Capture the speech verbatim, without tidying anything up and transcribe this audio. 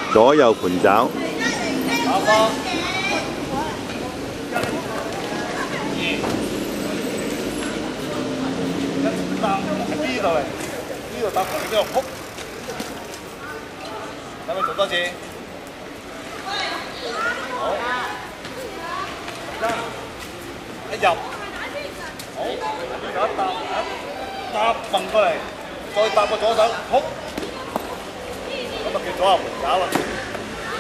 左右盤爪。 打花。一搭喺呢度嚟，呢度搭呢度撲。等佢做多次。好。一入。好，呢度一搭一搭揈過嚟，再搭個左手撲。咁就叫左右盤爪啦。